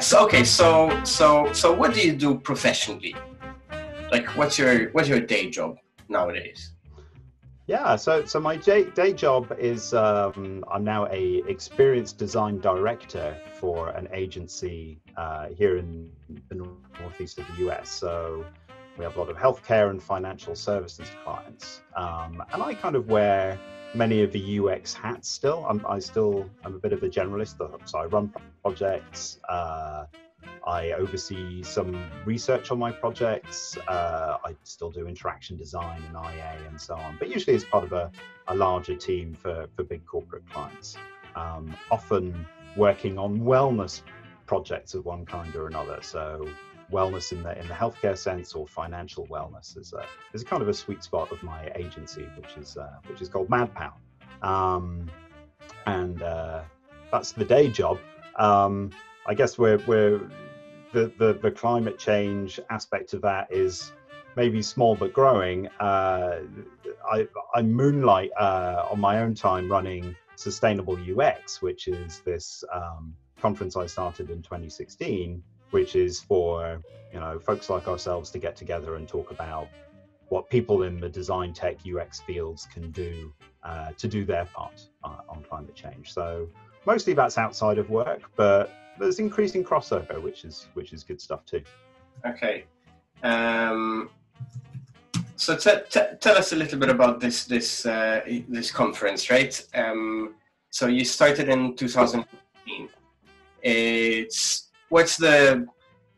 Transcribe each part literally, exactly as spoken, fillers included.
so okay, so so so what do you do professionally? Like, what's your what's your day job nowadays? Yeah, so so my day, day job is um, I'm now a experienced design director for an agency uh, here in the northeast of the U S. So we have a lot of healthcare and financial services clients, um, and I kind of wear many of the U X hats still. I'm I still I'm a bit of a generalist, so I run projects. Uh, I oversee some research on my projects. Uh, I still do interaction design and I A and so on, but usually as part of a, a larger team for, for big corporate clients, um, often working on wellness projects of one kind or another. So wellness in the in the healthcare sense, or financial wellness is a, is a kind of a sweet spot of my agency, which is uh, which is called MadPow. Um, and uh, that's the day job. Um, I guess we're we're The, the, the climate change aspect of that is maybe small but growing. Uh, I, I moonlight uh, on my own time running SustainableUX, which is this um, conference I started in twenty sixteen, which is for you know folks like ourselves to get together and talk about what people in the design, tech, U X fields can do uh, to do their part uh, on climate change. So mostly that's outside of work, but there's increasing crossover, which is which is good stuff too. Okay, um, so t- t- tell us a little bit about this this uh, this conference, right? Um, so you started in two thousand fifteen. It's what's the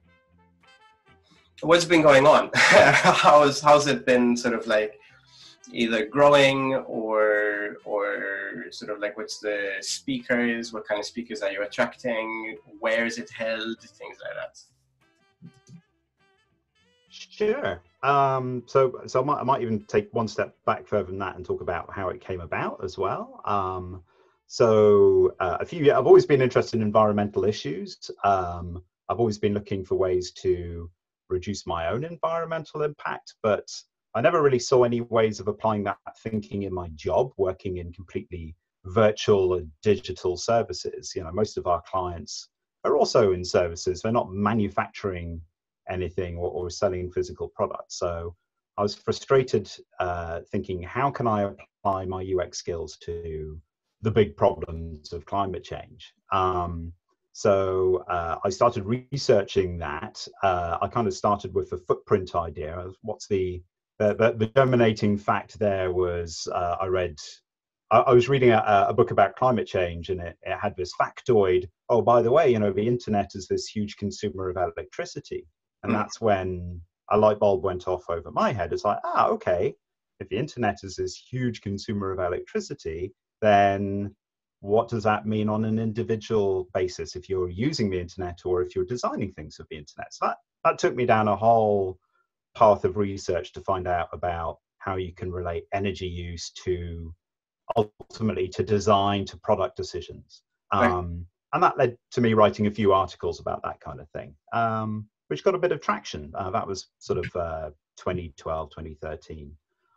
what's been going on? how's how's it been sort of like either growing or or sort of like what's the speakers, what kind of speakers are you attracting, where is it held, things like that? Sure. Um, so so I might, I might even take one step back further than that and talk about how it came about as well. Um, so uh, a few I've always been interested in environmental issues. Um, I've always been looking for ways to reduce my own environmental impact, but I never really saw any ways of applying that thinking in my job, working in completely virtual and digital services. You know, most of our clients are also in services. They're not manufacturing anything or, or selling physical products. So I was frustrated uh, thinking, how can I apply my U X skills to the big problems of climate change? Um, So uh, I started researching that. Uh, I kind of started with the footprint idea. What's the the, the, the germinating fact there was uh, I read, I, I was reading a, a book about climate change, and it, it had this factoid. Oh, by the way, you know, the internet is this huge consumer of electricity. And that's when a light bulb went off over my head. It's like, ah, okay, if the internet is this huge consumer of electricity, then what does that mean on an individual basis if you're using the internet or if you're designing things with the internet? So that, that took me down a whole path of research to find out about how you can relate energy use to ultimately to design, to product decisions. Um, right. And that led to me writing a few articles about that kind of thing, um, which got a bit of traction. Uh, that was sort of uh, twenty twelve, twenty thirteen.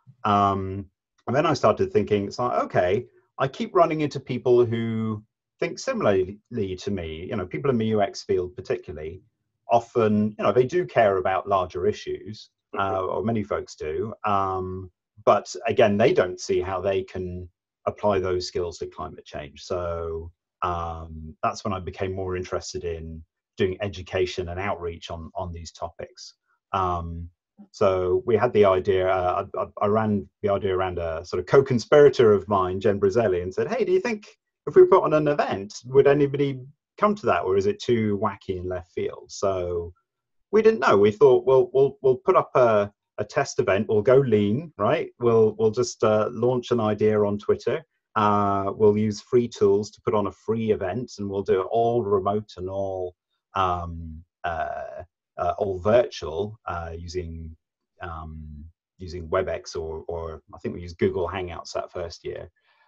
Um, and then I started thinking, it's like, okay, I keep running into people who think similarly to me, you know, people in the U X field particularly, often, you know, they do care about larger issues, uh, or many folks do, um, but again, they don't see how they can apply those skills to climate change. So um, that's when I became more interested in doing education and outreach on, on these topics. Um, So we had the idea, uh, I, I ran the idea around a sort of co-conspirator of mine, Jen Brizelli, and said, hey, do you think if we put on an event, would anybody come to that, or is it too wacky in left field? So we didn't know. We thought, well, we'll we'll put up a, a test event. We'll go lean, right? We'll we'll just uh, launch an idea on Twitter. Uh, we'll use free tools to put on a free event, and we'll do it all remote and all um, uh, uh, all virtual uh, using um, using WebEx or or I think we used Google Hangouts that first year.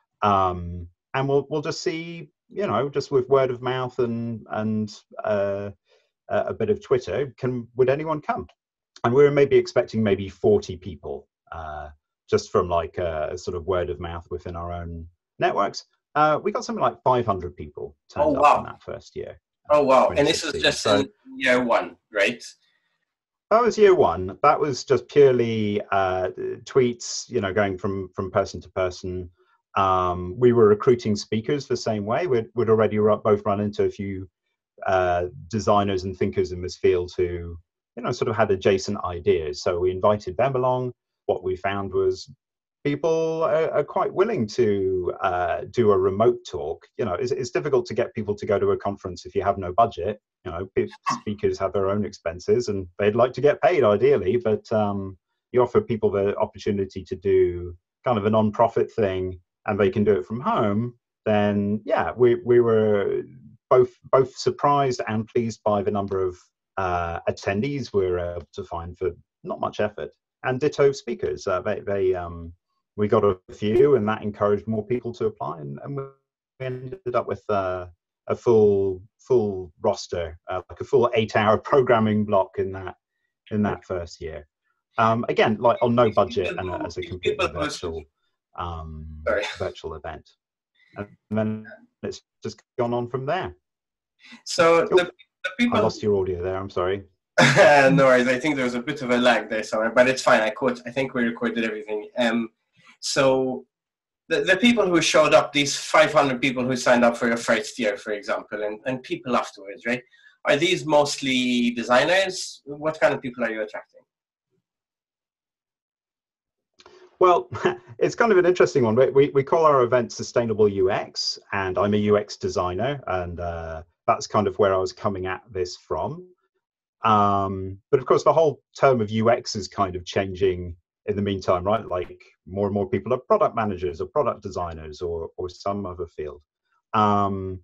Um, and we'll we'll just see, you know, just with word of mouth and and uh, a bit of Twitter, can would anyone come? And we were maybe expecting maybe forty people, uh, just from like a, a sort of word of mouth within our own networks. Uh, we got something like five hundred people turned oh, up wow. in that first year. Oh, wow. twenty And this was sixteen. just So in year one, right? that was year one. That was just purely uh, tweets, you know, going from from person to person. Um, we were recruiting speakers the same way. We'd, we'd already ru- both run into a few uh, designers and thinkers in this field who, you know, sort of had adjacent ideas. So we invited them along. What we found was people are, are quite willing to uh, do a remote talk. You know, it's, it's difficult to get people to go to a conference if you have no budget. You know, speakers have their own expenses and they'd like to get paid ideally, but um, you offer people the opportunity to do kind of a non-profit thing and they can do it from home, then yeah, we, we were both both surprised and pleased by the number of uh, attendees we were able to find for not much effort. And ditto speakers. Uh, they, they um, we got a few and that encouraged more people to apply, and, and we ended up with uh, a full full roster, uh, like a full eight hour programming block in that in that first year. Um, again, like on no budget and uh, as a completely virtual um, virtual event. And then it's just gone on from there. So oh, the, the people... I lost your audio there, I'm sorry. No worries, I think there was a bit of a lag there somewhere, but it's fine. I quote, I think we recorded everything. Um, so the, the people who showed up, these five hundred people who signed up for your first year, for example, and, and people afterwards, right? Are these mostly designers? What kind of people are you attracting? Well, it's kind of an interesting one. We, we call our event Sustainable U X, and I'm a U X designer, and uh, that's kind of where I was coming at this from. Um, but of course, the whole term of U X is kind of changing in the meantime, right? Like more and more people are product managers or product designers or, or some other field. Um,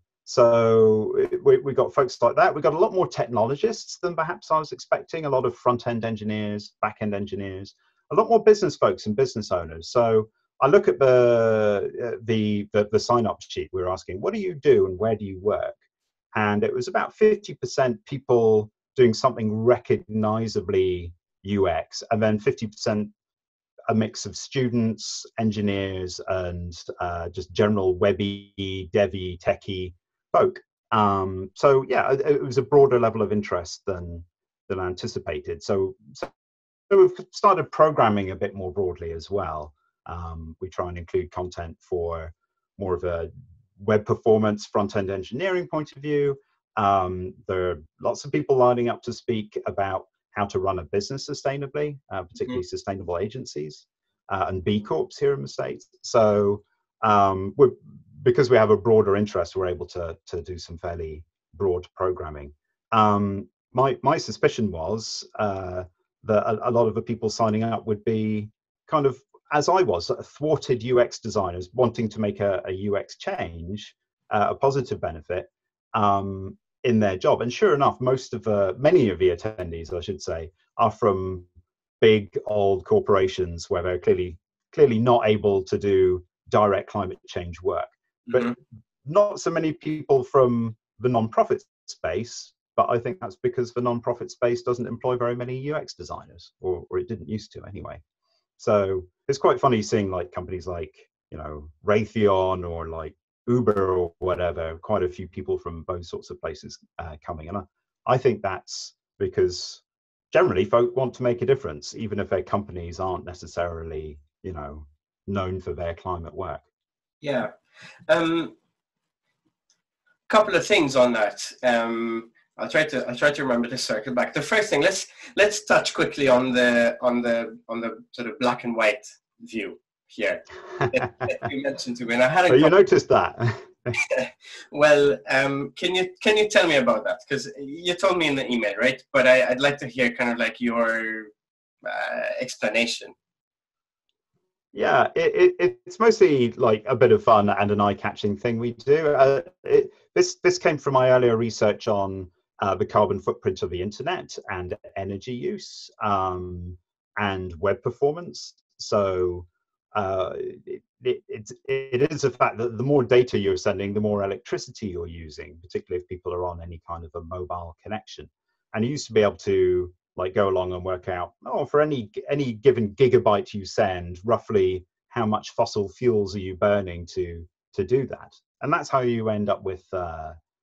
so we, we got folks like that. We got a lot more technologists than perhaps I was expecting, a lot of front-end engineers, back-end engineers, a lot more business folks and business owners. So I look at the, uh, the, the, the sign-up sheet. We were asking, what do you do and where do you work? And it was about fifty percent people doing something recognizably U X, and then fifty percent a mix of students, engineers, and uh, just general webby, devy, techie folk. Um, so yeah, it, it was a broader level of interest than than anticipated. So, so we've started programming a bit more broadly as well. Um, we try and include content for more of a web performance, front-end engineering point of view. Um, there are lots of people lining up to speak about how to run a business sustainably, uh, particularly mm-hmm. sustainable agencies uh, and B Corps here in the States. So um, we're, because we have a broader interest, we're able to, to do some fairly broad programming. Um, my, my suspicion was uh, that a, a lot of the people signing up would be kind of, as I was, thwarted U X designers wanting to make a, a U X change, uh, a positive benefit, um, in their job. And sure enough, most of the, many of the attendees, I should say, are from big old corporations where they're clearly, clearly not able to do direct climate change work. But mm-hmm. not so many people from the non-profit space, but I think that's because the non-profit space doesn't employ very many U X designers, or, or it didn't used to anyway. So it's quite funny seeing like companies like, you know, Raytheon or like Uber or whatever, quite a few people from those sorts of places uh, coming. And I, I think that's because generally folk want to make a difference, even if their companies aren't necessarily, you know, known for their climate work. Yeah. Um, couple of things on that. Um, I'll try to I'll try to remember to circle back. The first thing, let's let's touch quickly on the on the on the sort of black and white view here that, that you mentioned to me. And I hadn't. Oh, you noticed that? Well, um, can you can you tell me about that? Because you told me in the email, right? But I, I'd like to hear kind of like your uh, explanation. Yeah, it, it, it's mostly like a bit of fun and an eye-catching thing we do. Uh, it, this this came from my earlier research on uh, the carbon footprint of the internet and energy use um, and web performance. So uh, it, it, it, it is a fact that the more data you're sending, the more electricity you're using, particularly if people are on any kind of a mobile connection. And you used to be able to like go along and work out, oh, for any any given gigabyte you send, roughly how much fossil fuels are you burning to to do that? And that's how you end up with uh,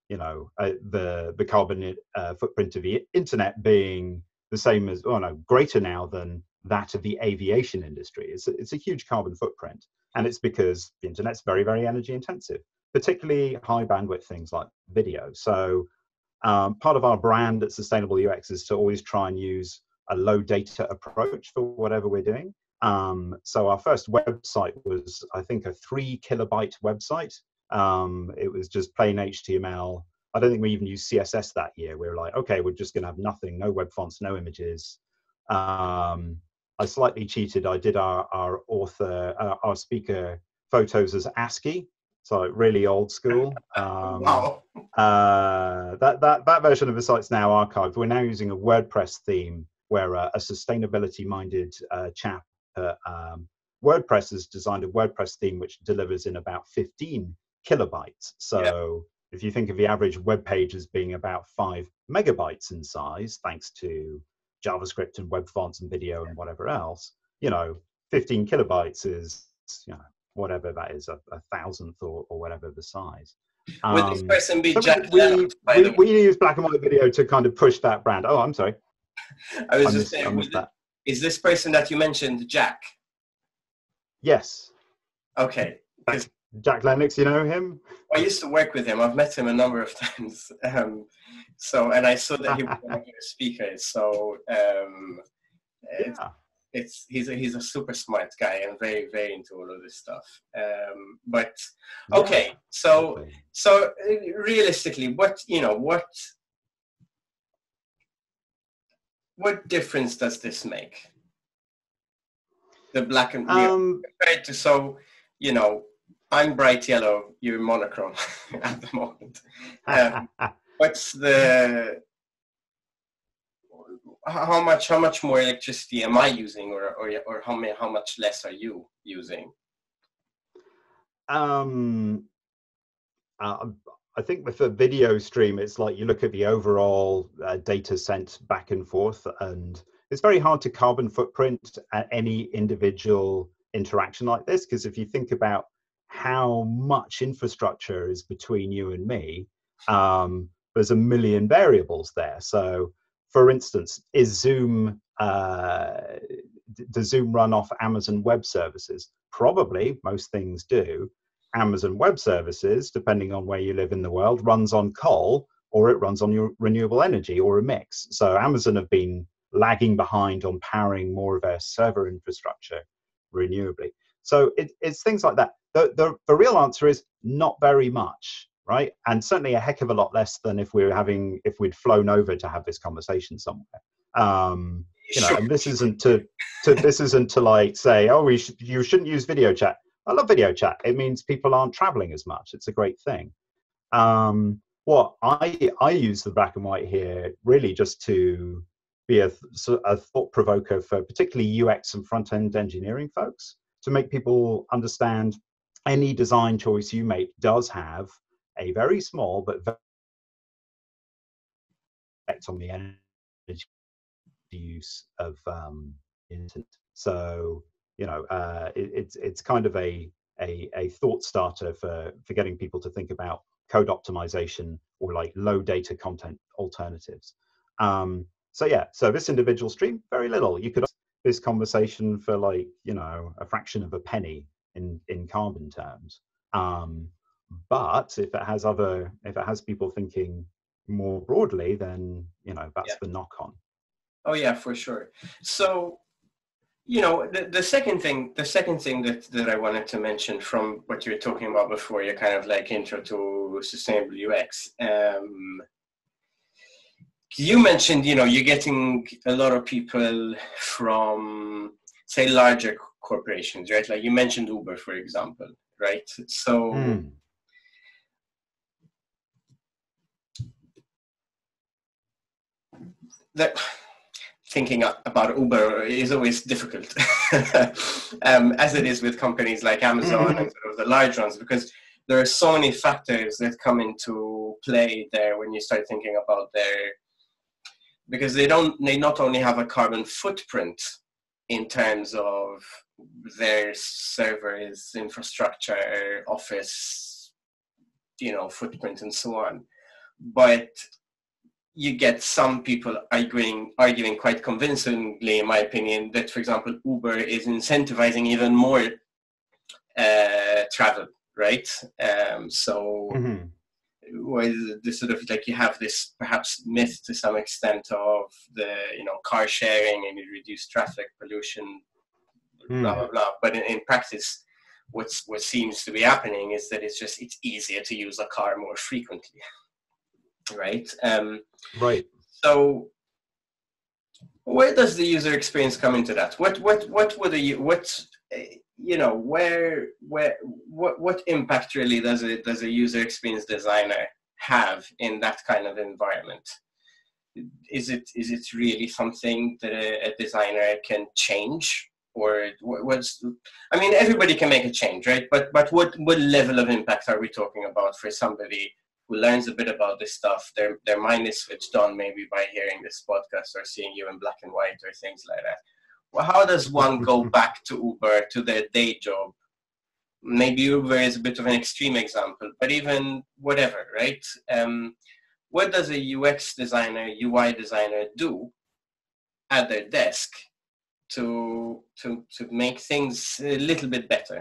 you know, uh, the the carbon uh, footprint of the internet being the same as, oh no, greater now than that of the aviation industry. It's a, it's a huge carbon footprint, and it's because the internet's very, very energy intensive, particularly high bandwidth things like video. So um, part of our brand at SustainableUX is to always try and use a low data approach for whatever we're doing. Um, so our first website was, I think, a three kilobyte website. Um, it was just plain H T M L. I don't think we even used C S S that year. We were like, okay, we're just going to have nothing, no web fonts, no images. Um, I slightly cheated. I did our our author, uh, our speaker photos as ASCII, so really old school. Um, Wow. uh, that that that version of the site's now archived. We're now using a WordPress theme where uh, a sustainability-minded uh, chap at um, WordPress has designed a WordPress theme which delivers in about fifteen kilobytes. So yeah. If you think of the average web page as being about five megabytes in size, thanks to JavaScript and web fonts and video and whatever else, you know, fifteen kilobytes is, you know, whatever that is, a, a thousandth or, or whatever the size. Would um, this person be so Jack we, Lennox, by we, the way? We use black and white video to kind of push that brand. Oh, I'm sorry. I was I just missed, saying, I missed that. It, is this person that you mentioned Jack? Yes. Okay. Jack, Jack Lennox, you know him? I used to work with him. I've met him a number of times. Um, so, and I saw that he was one of your speakers. So, um, yeah. it's, it's he's a, he's a super smart guy and very very into all of this stuff. Um, but okay, yeah, so definitely. so realistically, what you know, what what difference does this make? The black and um, compared to, so you know, I'm bright yellow, you're monochrome at the moment. Um, what's the how much how much more electricity am I using, or or or how many how much less are you using? Um, uh, I think with a video stream, it's like you look at the overall uh, data sent back and forth, and it's very hard to carbon footprint at any individual interaction like this, because if you think about how much infrastructure is between you and me, um, there's a million variables there. So, for instance, is Zoom, uh, does Zoom run off Amazon Web Services? Probably, most things do. Amazon Web Services, depending on where you live in the world, runs on coal, or it runs on your renewable energy, or a mix. So Amazon have been lagging behind on powering more of their server infrastructure renewably. So it, it's things like that. The, the, the real answer is not very much, right? And certainly a heck of a lot less than if we were having, if we'd flown over to have this conversation somewhere. Um, you know, and this isn't to, to this isn't to like say, oh, we should, you shouldn't use video chat. I love video chat. It means people aren't traveling as much. It's a great thing. Um, what I I use the black and white here really just to be a, a thought provoker for particularly U X and front end engineering folks, to make people understand any design choice you make does have a very small but very effect on the energy use of um, internet. So you know, uh, it, it's it's kind of a, a a thought starter for for getting people to think about code optimization or like low data content alternatives. Um, so yeah, so this individual stream, very little. You could have this conversation for like, you know, a fraction of a penny in in carbon terms. Um, but if it has other, if it has people thinking more broadly, then you know that's yeah. the knock on. Oh yeah, for sure. So. You know, the, the second thing, the second thing that, that I wanted to mention from what you were talking about before, your kind of like intro to SustainableUX. Um, you mentioned, you know, you're getting a lot of people from, say, larger corporations, right? Like you mentioned Uber, for example, right? So, mm. that. Thinking about Uber is always difficult, um, as it is with companies like Amazon and sort of the large ones, because there are so many factors that come into play there when you start thinking about their, because they don't, they not only have a carbon footprint in terms of their servers, infrastructure, office, you know, footprint and so on, but you get some people arguing, arguing quite convincingly, in my opinion, that, for example, Uber is incentivizing even more uh, travel, right? Um, so Mm-hmm. with the sort of like you have this perhaps myth to some extent of the, you know, car sharing and you reduce traffic pollution, blah, blah, blah. But in, in practice, what's, what seems to be happening is that it's just, it's easier to use a car more frequently, right? Um, right. So where does the user experience come into that? What, what, what would a, what, you know, where, where, what, what impact really does a, does a user experience designer have in that kind of environment? Is it, is it really something that a, a designer can change? Or what's, I mean, everybody can make a change, right? But, but what, what level of impact are we talking about for somebody who learns a bit about this stuff? Their, their mind is switched on maybe by hearing this podcast or seeing you in black and white or things like that. Well, how does one go back to Uber, to their day job? Maybe Uber is a bit of an extreme example, but even whatever, right? Um, what does a U X designer, U I designer do at their desk to, to, to make things a little bit better?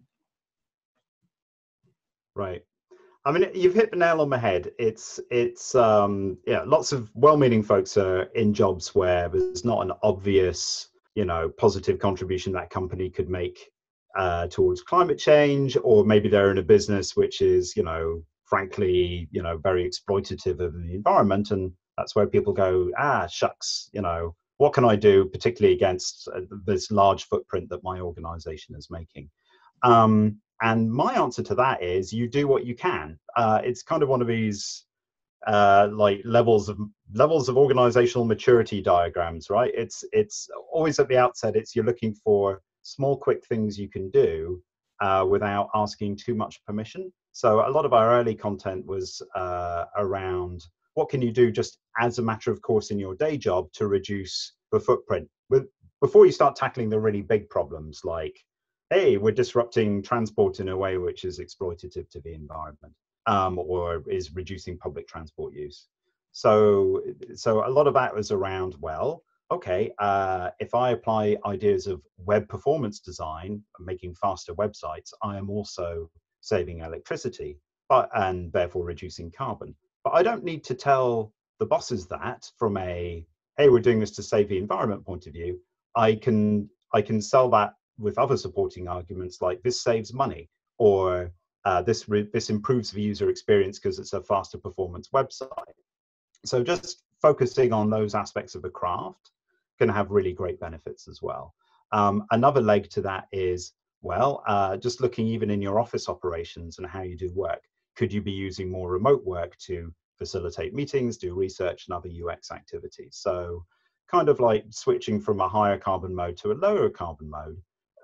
Right. I mean, you've hit the nail on the head. It's, it's, um, yeah, lots of well-meaning folks are in jobs where there's not an obvious, you know, positive contribution that company could make uh, towards climate change, or maybe they're in a business which is, you know, frankly, you know, very exploitative of the environment. And that's where people go, ah, shucks, you know, what can I do, particularly against uh, this large footprint that my organization is making? Um, and my answer to that is you do what you can. Uh, it's kind of one of these uh, like levels of levels of organizational maturity diagrams, right? It's it's always at the outset, it's you're looking for small, quick things you can do uh, without asking too much permission. So a lot of our early content was uh, around what can you do just as a matter of course in your day job to reduce the footprint, with, before you start tackling the really big problems like, hey, we're disrupting transport in a way which is exploitative to the environment, um, or is reducing public transport use. So, so a lot of that was around, well, okay, uh, if I apply ideas of web performance design, making faster websites, I am also saving electricity, but and therefore reducing carbon. But I don't need to tell the bosses that from a, hey, we're doing this to save the environment point of view. I can, I can sell that with other supporting arguments like this saves money, or uh, this, re this improves the user experience because it's a faster performance website. So just focusing on those aspects of the craft can have really great benefits as well. Um, another leg to that is, well, uh, just looking even in your office operations and how you do work. Could you be using more remote work to facilitate meetings, do research and other U X activities? So kind of like switching from a higher carbon mode to a lower carbon mode.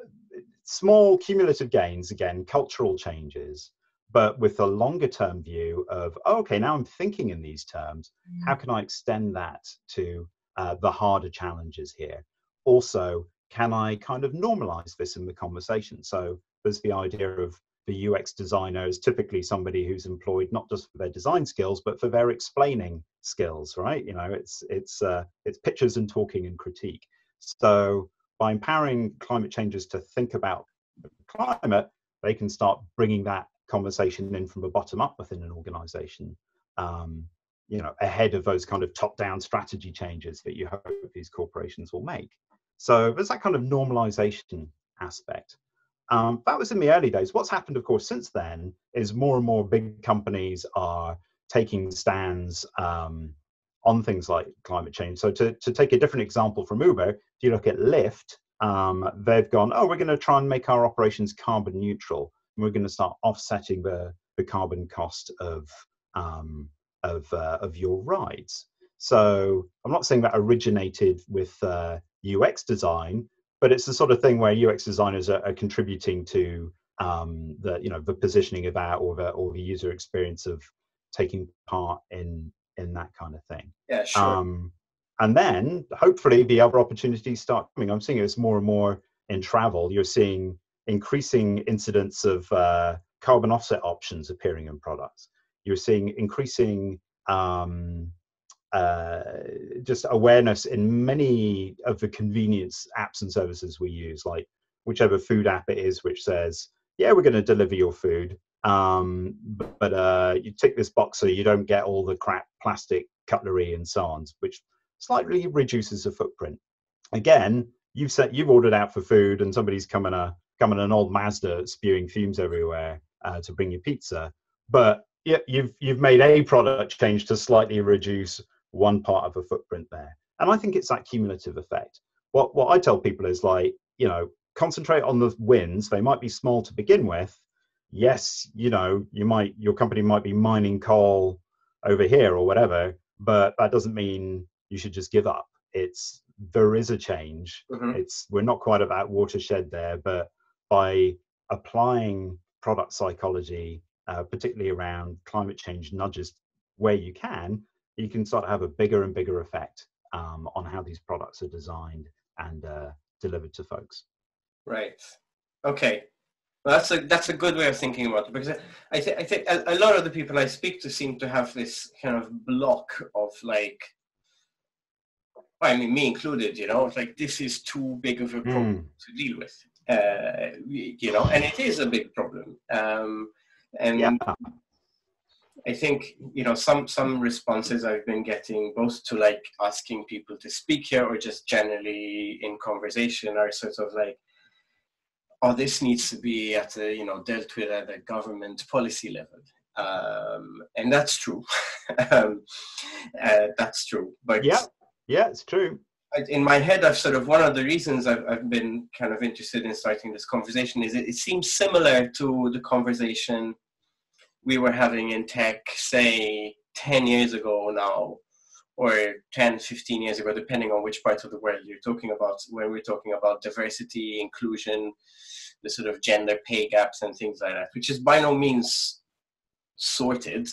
Small cumulative gains, again, cultural changes, but with a longer term view of, oh, okay, now I'm thinking in these terms, how can I extend that to uh, the harder challenges here? Also, can I kind of normalize this in the conversation? So there's the idea of the U X designer is typically somebody who's employed not just for their design skills, but for their explaining skills, right? You know, it's, it's, uh, it's pictures and talking and critique. So by empowering climate changers to think about climate, they can start bringing that conversation in from the bottom up within an organization, um, you know, ahead of those kind of top-down strategy changes that you hope these corporations will make. So there's that kind of normalization aspect. Um, that was in the early days. What's happened, of course, since then is more and more big companies are taking stands um, on things like climate change. So to, to take a different example from Uber, if you look at Lyft, um, they've gone, oh, we're going to try and make our operations carbon neutral. And we're going to start offsetting the, the carbon cost of, um, of, uh, of your rides. So I'm not saying that originated with uh, U X design, but it's the sort of thing where U X designers are, are contributing to um, the, you know, the positioning of that, or the, or the user experience of taking part in, in that kind of thing. Yeah, sure. Um, and then hopefully the other opportunities start coming. I'm seeing this more and more in travel. You're seeing increasing incidents of uh, carbon offset options appearing in products. You're seeing increasing um, uh, just awareness in many of the convenience apps and services we use, like whichever food app it is, which says, yeah, we're going to deliver your food, um, but, but uh, you tick this box so you don't get all the crap plastic cutlery and so on, which slightly reduces the footprint. Again, you've set, you've ordered out for food, and somebody's coming a coming an old Mazda spewing fumes everywhere uh, to bring you pizza, but yeah, you've you've made a product change to slightly reduce one part of a footprint there. And I think it's that cumulative effect. What what I tell people is, like, you know, concentrate on the wins. They might be small to begin with. Yes, you know, you might, your company might be mining coal over here or whatever, but that doesn't mean you should just give up. It's, there is a change. Mm-hmm. It's, we're not quite at that watershed there, but by applying product psychology, uh, particularly around climate change nudges where you can, you can start to have a bigger and bigger effect um, on how these products are designed and uh, delivered to folks. Right. Okay. Well, that's a that's a good way of thinking about it, because I think I think a, a lot of the people I speak to seem to have this kind of block of, like, I mean, me included, you know, it's like, this is too big of a problem mm. to deal with, uh, you know, and it is a big problem. Um, and yeah. I think, you know, some some responses I've been getting, both to, like, asking people to speak here or just generally in conversation, are sort of like, oh, this needs to be at a, you know, dealt with at a government policy level. Um, and that's true. um, uh, that's true. But yeah, yeah, it's true. In my head, I've sort of, one of the reasons I've, I've been kind of interested in starting this conversation is it, it seems similar to the conversation we were having in tech, say, ten years ago now, or ten, fifteen years ago, depending on which part of the world you're talking about, when we're talking about diversity, inclusion, the sort of gender pay gaps and things like that, which is by no means sorted.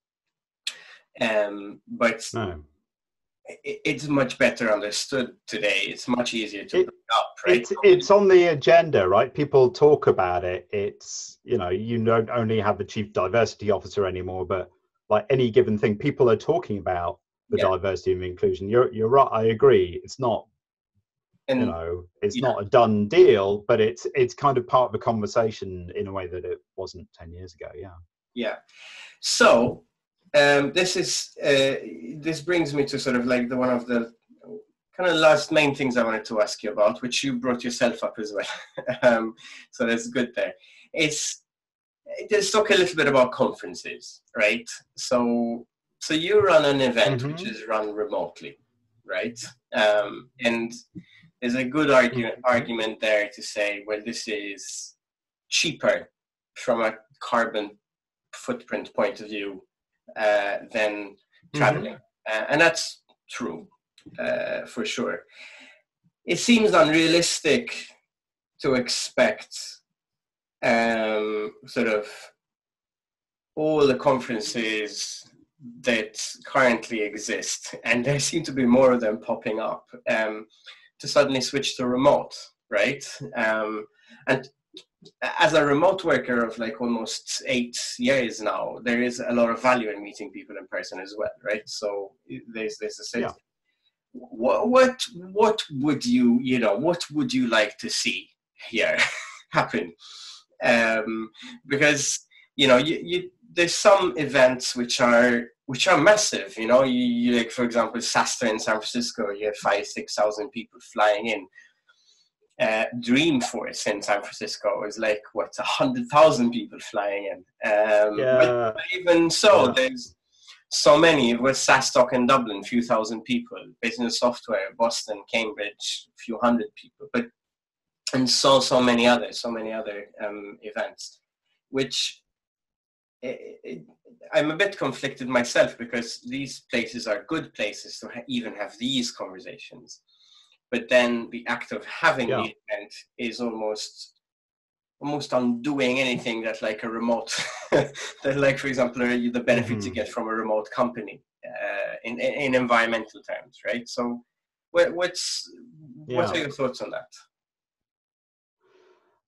Um, but no. it, it's much better understood today. It's much easier to it, bring up, right? It's, it's on the agenda, right? People talk about it. It's, you know, you don't only have the chief diversity officer anymore, but like any given thing, people are talking about the yeah. diversity and inclusion. You're you're right. I agree. It's not, and, you know, it's yeah. not a done deal, but it's it's kind of part of the conversation in a way that it wasn't ten years ago. Yeah. Yeah. So um, this is uh, this brings me to sort of like the one of the kind of last main things I wanted to ask you about, which you brought yourself up as well. um, so that's good there. It's let's talk a little bit about conferences, right? So. So you run an event mm-hmm. which is run remotely, right? Um, and there's a good argument argument there to say, well, this is cheaper from a carbon footprint point of view uh, than traveling. Mm-hmm. Uh, and that's true, uh, for sure. It seems unrealistic to expect um, sort of all the conferences that currently exist, and there seem to be more of them popping up, um, to suddenly switch to remote, right? Um, and as a remote worker of like almost eight years now, there is a lot of value in meeting people in person as well, right? So there's there's a sense. Yeah. What what what would you you know what would you like to see here happen? Um, because you know you you. There's some events which are which are massive, you know. You, you like, for example, SASTA in San Francisco. You have five, six thousand people flying in. Uh, Dreamforce in San Francisco is like what a hundred thousand people flying in. Um, yeah. But even so, yeah. there's so many. With SaaStock in Dublin, a few thousand people. Business Software, Boston, Cambridge, a few hundred people. But and so so many others, so many other um, events, which. It, it, I'm a bit conflicted myself, because these places are good places to ha- even have these conversations, but then the act of having yeah. the event is almost almost undoing anything that like a remote that like for example the benefits mm-hmm. you get from a remote company uh, in, in in environmental terms, right? So what, what's yeah. what are your thoughts on that?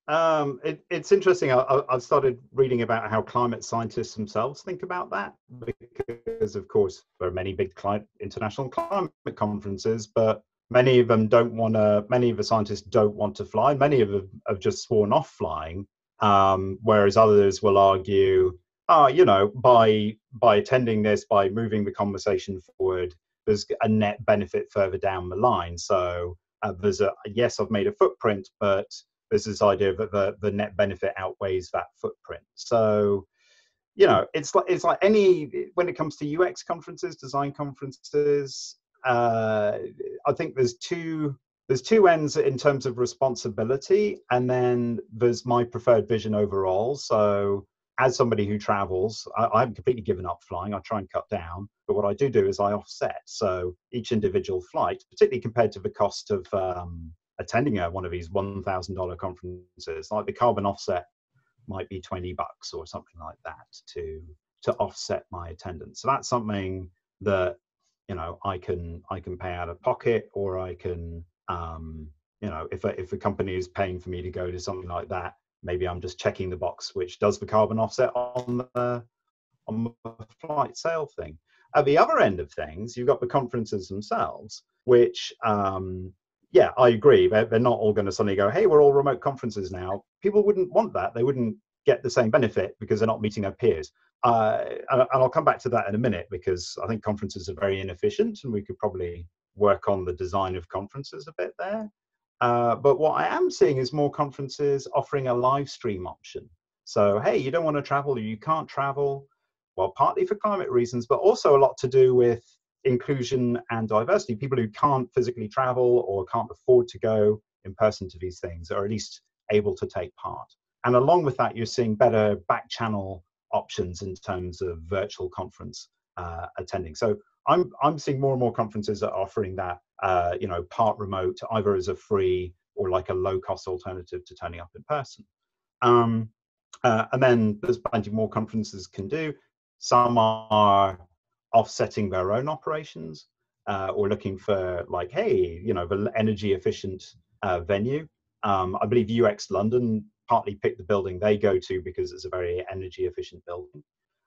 Um, it, it's interesting. I, I've started reading about how climate scientists themselves think about that, because, of course, there are many big climate, international climate conferences, but many of them don't want to. Many of the scientists don't want to fly. Many of them have just sworn off flying, um, whereas others will argue, ah, you know, by by attending this, by moving the conversation forward, there's a net benefit further down the line. So uh, there's a yes, I've made a footprint, but there's this idea that the, the net benefit outweighs that footprint. So, you know, it's like it's like any when it comes to U X conferences, design conferences. Uh, I think there's two there's two ends in terms of responsibility, and then there's my preferred vision overall. So, as somebody who travels, I, I haven't completely given up flying. I try and cut down, but what I do do is I offset. So each individual flight, particularly compared to the cost of um, attending a, one of these one thousand dollar conferences, like the carbon offset might be twenty bucks or something like that to to offset my attendance. So that's something that, you know, I can I can pay out of pocket, or I can um, you know, if a, if a company is paying for me to go to something like that, maybe I'm just checking the box which does the carbon offset on the on the flight sale thing. At the other end of things, you've got the conferences themselves, which um, yeah, I agree. They're, they're not all going to suddenly go, hey, we're all remote conferences now. People wouldn't want that. They wouldn't get the same benefit because they're not meeting their peers. Uh, and, and I'll come back to that in a minute, because I think conferences are very inefficient, and we could probably work on the design of conferences a bit there. Uh, but what I am seeing is more conferences offering a live stream option. So, hey, you don't want to travel, or you can't travel. Well, partly for climate reasons, but also a lot to do with inclusion and diversity. People who can't physically travel or can't afford to go in person to these things are at least able to take part. And along with that, you're seeing better back channel options in terms of virtual conference uh, attending. So I'm I'm seeing more and more conferences that are offering that, uh, you know, part remote, either as a free or like a low cost alternative to turning up in person. Um, uh, and then there's plenty more conferences can do. Some are offsetting their own operations, uh, or looking for, like, hey, you know, the energy efficient uh, venue. Um, I believe U X London partly picked the building they go to because it's a very energy efficient building.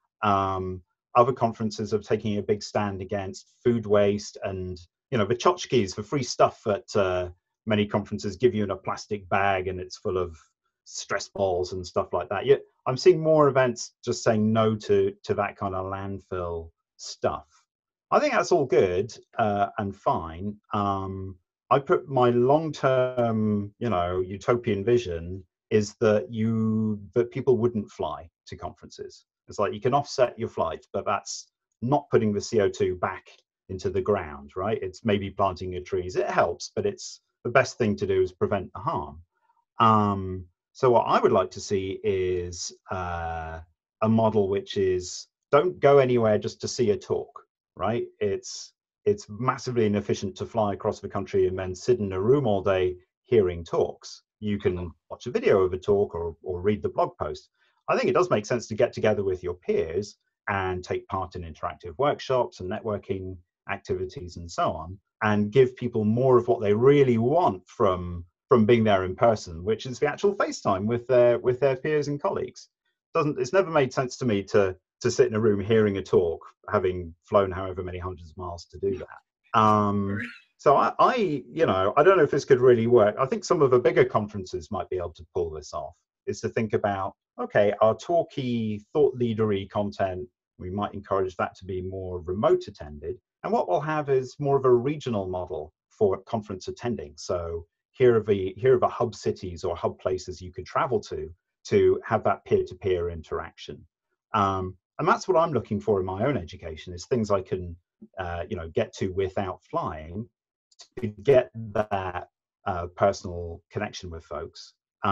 Um, other conferences are taking a big stand against food waste, and, you know, the tchotchkes, the free stuff that uh, many conferences give you in a plastic bag, and it's full of stress balls and stuff like that. Yet I'm seeing more events just saying no to to that kind of landfill stuff. I think that's all good uh, and fine. Um, I put my long-term, you know, utopian vision is that you that people wouldn't fly to conferences. It's like you can offset your flight, but that's not putting the C O two back into the ground, right? It's maybe planting your trees. It helps, but it's the best thing to do is prevent the harm. Um, so what I would like to see is uh, a model which is don't go anywhere just to see a talk, right? It's it's massively inefficient to fly across the country and then sit in a room all day hearing talks. You can watch a video of a talk, or, or read the blog post. I think it does make sense to get together with your peers and take part in interactive workshops and networking activities and so on, and give people more of what they really want from from being there in person, which is the actual FaceTime with their with their peers and colleagues. Doesn't it's never made sense to me to to sit in a room hearing a talk, having flown however many hundreds of miles to do that. Um, so I, I, you know, I don't know if this could really work. I think some of the bigger conferences might be able to pull this off. Is to think about, okay, our talky, thought leadery content, we might encourage that to be more remote attended. And what we'll have is more of a regional model for conference attending. So here are the here are the hub cities or hub places you could travel to to have that peer-to-peer interaction. Um, and that's what I'm looking for in my own education, is things I can uh, you know, get to without flying, to get that uh, personal connection with folks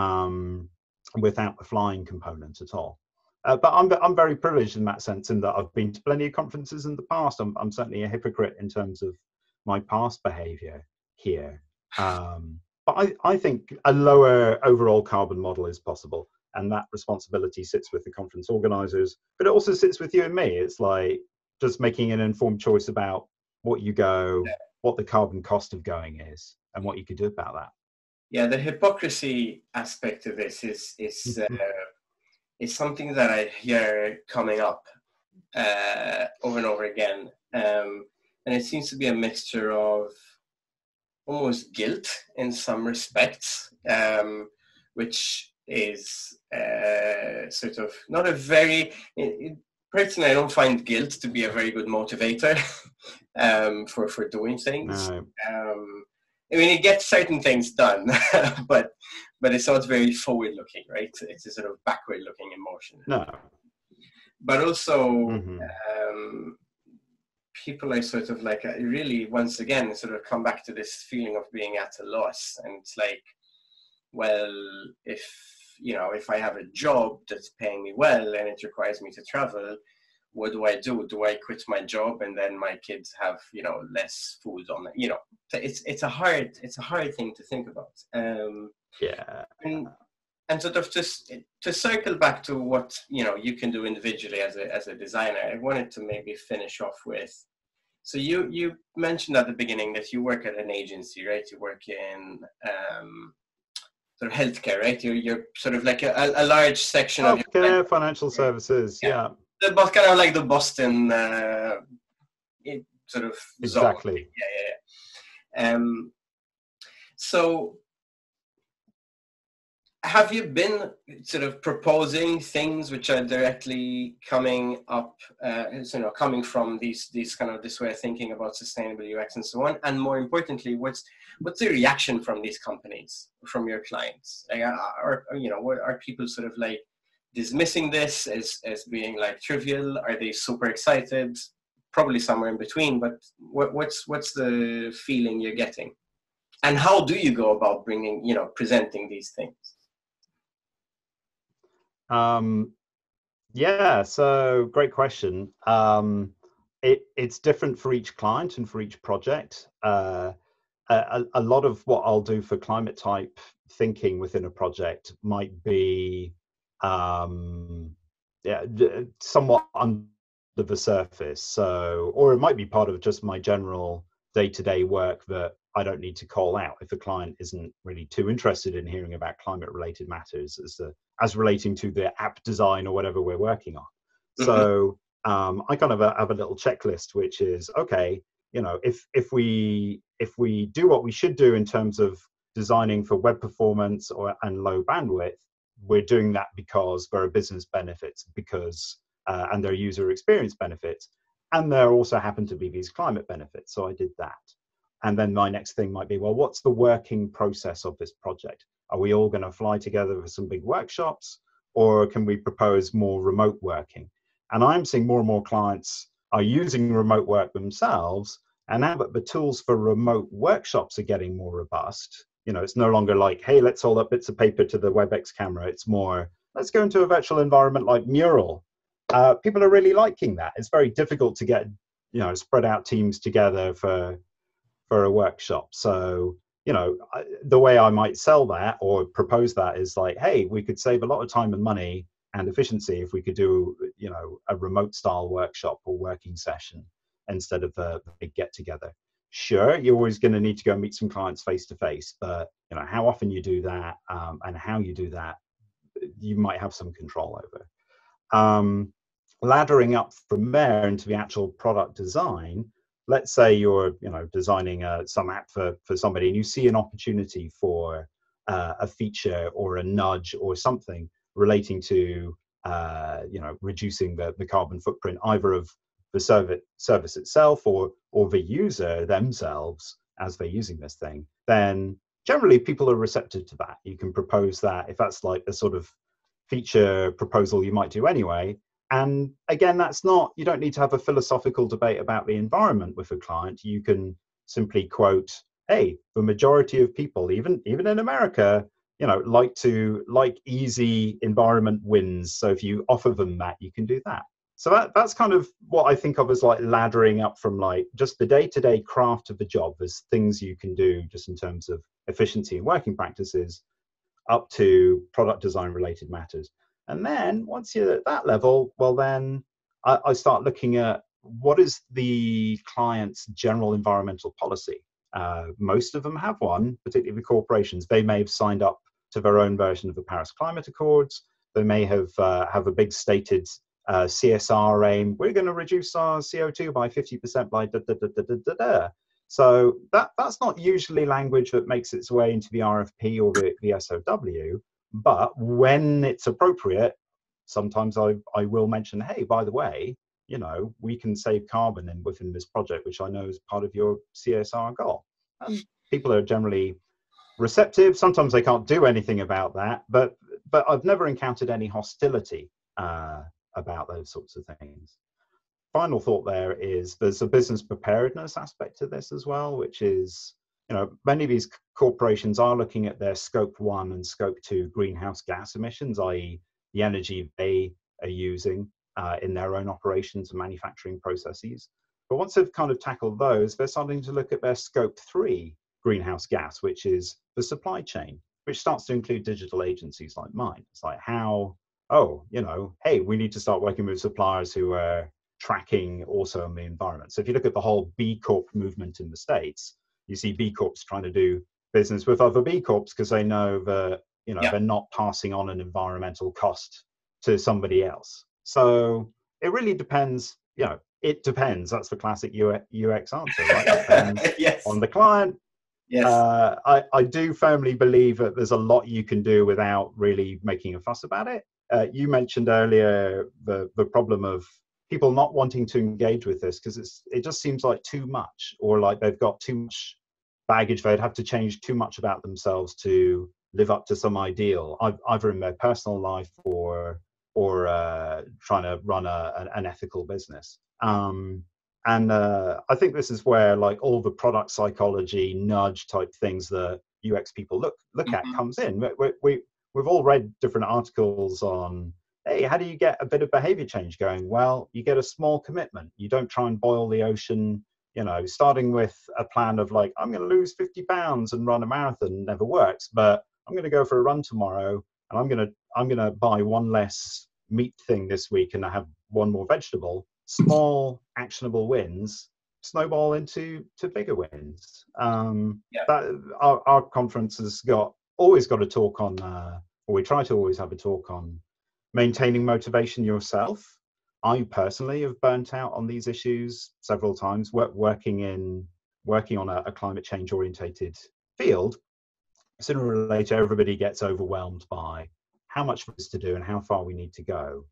um, without the flying component at all. Uh, but I'm, I'm very privileged in that sense, in that I've been to plenty of conferences in the past. I'm, I'm certainly a hypocrite in terms of my past behavior here. Um, but I, I think a lower overall carbon model is possible, and that responsibility sits with the conference organizers, but it also sits with you and me. It's like just making an informed choice about what you go, what the carbon cost of going is, and what you could do about that. Yeah, the hypocrisy aspect of this is is uh, is something that I hear coming up uh, over and over again, um, and it seems to be a mixture of almost guilt in some respects, um, which is uh, sort of not a very. It, it, personally, I don't find guilt to be a very good motivator um, for for doing things. No. Um, I mean, it gets certain things done, but but it's not very forward-looking, right? It's a sort of backward-looking emotion. No. But also, Mm-hmm. um, people are sort of like uh, really, once again, sort of come back to this feeling of being at a loss, and it's like, well, if you know, if I have a job that's paying me well and it requires me to travel, what do I do? Do I quit my job and then my kids have, you know, less food on it? You know, it's it's a hard it's a hard thing to think about. Um, Yeah. and and sort of just to circle back to what you know you can do individually as a as a designer, I wanted to maybe finish off with. So you you mentioned at the beginning that you work at an agency, right? You work in um, sort of healthcare, right? You're you're sort of like a, a large section of your Healthcare, financial services, yeah. yeah. The kind of like the Boston uh, it sort of zone. Exactly. Yeah, yeah, yeah. Um, so have you been sort of proposing things which are directly coming up, uh, you know, coming from these these kind of this way of thinking about sustainable U X and so on? And more importantly, what's what's the reaction from these companies, from your clients? Like, are, you know, are people sort of like dismissing this as, as being like trivial? Are they super excited? Probably somewhere in between, but what, what's what's the feeling you're getting? And how do you go about bringing, you know, presenting these things? Um, yeah, so great question. Um, it, it's different for each client and for each project. Uh, a, a lot of what I'll do for climate type thinking within a project might be um, yeah, somewhat under the surface. So, or it might be part of just my general day-to-day work that I don't need to call out if a client isn't really too interested in hearing about climate-related matters as the, as relating to the app design or whatever we're working on. Mm-hmm. So um, I kind of have a little checklist, which is, okay, you know, if if we if we do what we should do in terms of designing for web performance or and low bandwidth, we're doing that because there are business benefits, because uh, and there are user experience benefits, and there also happen to be these climate benefits. So I did that. And then my next thing might be, well, what's the working process of this project? Are we all going to fly together for some big workshops, or can we propose more remote working? And I'm seeing more and more clients are using remote work themselves, and now that the tools for remote workshops are getting more robust, you know, it's no longer like, hey, let's hold up bits of paper to the WebEx camera. It's more, let's go into a virtual environment like Mural. Uh, people are really liking that. It's very difficult to get, you know, spread out teams together for for a workshop. So, you know, the way I might sell that or propose that is like, hey, we could save a lot of time and money and efficiency if we could do, you know, a remote style workshop or working session instead of a big get together. Sure, you're always going to need to go meet some clients face to face, but you know how often you do that um, and how you do that, you might have some control over. Um, laddering up from there into the actual product design. Let's say you're, you know, designing a, some app for for somebody, and you see an opportunity for uh, a feature or a nudge or something relating to, uh, you know, reducing the, the carbon footprint either of the service service itself or or the user themselves as they're using this thing, then generally people are receptive to that. You can propose that if that's like a sort of feature proposal you might do anyway. And again, that's not, you don't need to have a philosophical debate about the environment with a client. You can simply quote, hey, the majority of people, even even in America, you know, like to like easy environment wins. So if you offer them that, you can do that. So that, that's kind of what I think of as like laddering up from like just the day-to-day craft of the job. There's things you can do just in terms of efficiency and working practices up to product design related matters. And then once you're at that level, well, then I, I start looking at what is the client's general environmental policy. Uh, most of them have one, particularly corporations. They may have signed up to their own version of the Paris Climate Accords. They may have uh, have a big stated uh, C S R aim. We're going to reduce our C O two by fifty percent by da da da da da da da. So that that's not usually language that makes its way into the R F P or the, the S O W. But when it's appropriate, sometimes I I will mention, hey, by the way, you know, we can save carbon in within this project, which I know is part of your C S R goal. And people are generally receptive. Sometimes they can't do anything about that, but but I've never encountered any hostility uh, about those sorts of things. Final thought there is there's a business preparedness aspect to this as well, which is, you know, many of these corporations are looking at their scope one and scope two greenhouse gas emissions, that is the energy they are using uh, in their own operations and manufacturing processes. But once they've kind of tackled those, they're starting to look at their scope three greenhouse gas, which is the supply chain, which starts to include digital agencies like mine. It's like how, oh, you know, hey, we need to start working with suppliers who are tracking also in the environment. So if you look at the whole B Corp movement in the States, you see B Corps trying to do business with other B Corps because they know that, you know, yeah. they're not passing on an environmental cost to somebody else. So it really depends, you know, it depends. That's the classic U X answer, right? It depends yes. on the client. Yes. Uh, I, I do firmly believe that there's a lot you can do without really making a fuss about it. Uh, you mentioned earlier the, the problem of people not wanting to engage with this because it's it just seems like too much, or like they've got too much baggage. They'd have to change too much about themselves to live up to some ideal, either in their personal life or or uh, trying to run a, an ethical business. Um, and uh, I think this is where like all the product psychology nudge type things that U X people look look mm-hmm. at comes in. We, we we've all read different articles on, hey, how do you get a bit of behavior change going? Well, you get a small commitment. You don't try and boil the ocean, you know, starting with a plan of like, I'm going to lose fifty pounds and run a marathon never works, but I'm going to go for a run tomorrow and I'm going to, I'm going to buy one less meat thing this week and I have one more vegetable. Small actionable wins snowball into to bigger wins. Um, yeah. that, our, our conference has got, always got a talk on, uh, or we try to always have a talk on maintaining motivation yourself. I personally have burnt out on these issues several times, work, working in working on a, a climate change orientated field. Sooner or later, everybody gets overwhelmed by how much there is to do and how far we need to go.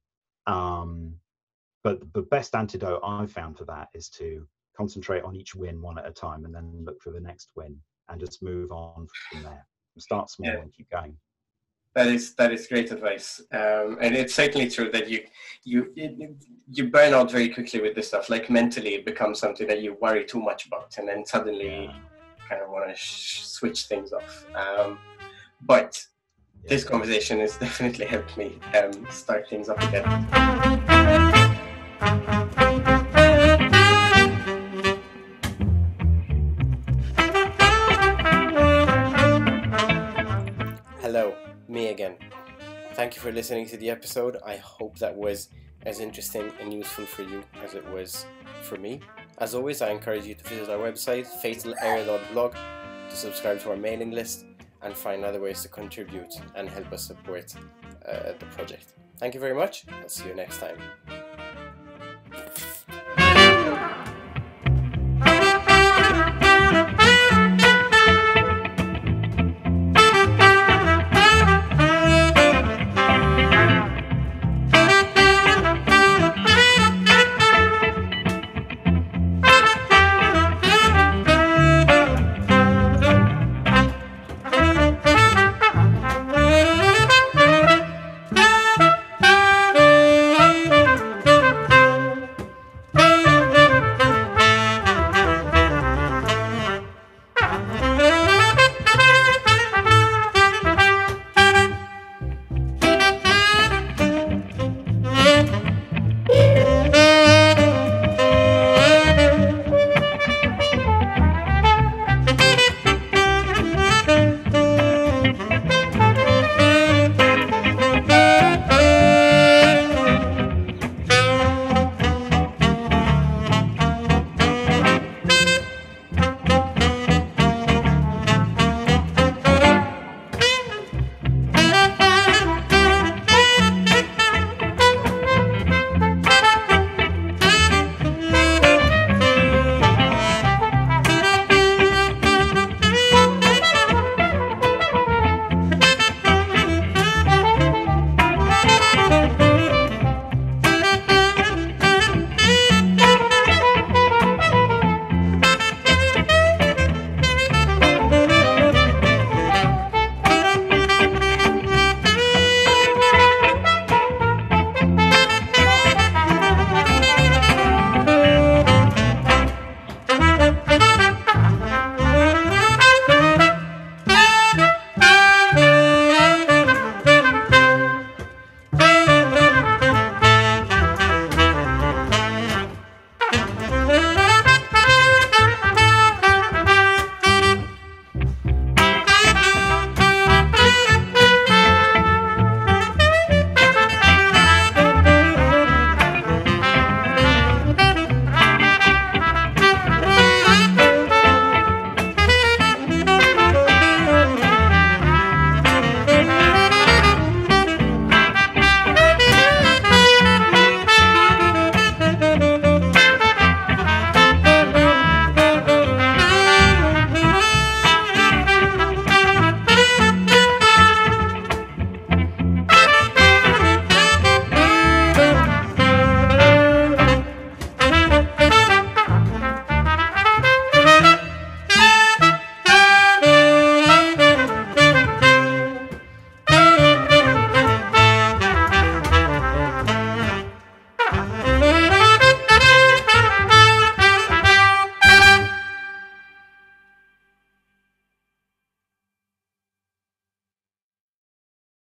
Um, but the best antidote I've found for that is to concentrate on each win one at a time and then look for the next win and just move on from there. Start small yeah. and keep going. That is that is great advice, um, and it's certainly true that you you you burn out very quickly with this stuff. Like mentally, it becomes something that you worry too much about, and then suddenly yeah. kind of want to sh- switch things off. Um, but yeah. this conversation has definitely helped me um, start things up again. Hello. Me again. Thank you for listening to the episode. I hope that was as interesting and useful for you as it was for me. As always, I encourage you to visit our website, fatal error dot blog, to subscribe to our mailing list and find other ways to contribute and help us support uh, the project. Thank you very much. I'll see you next time.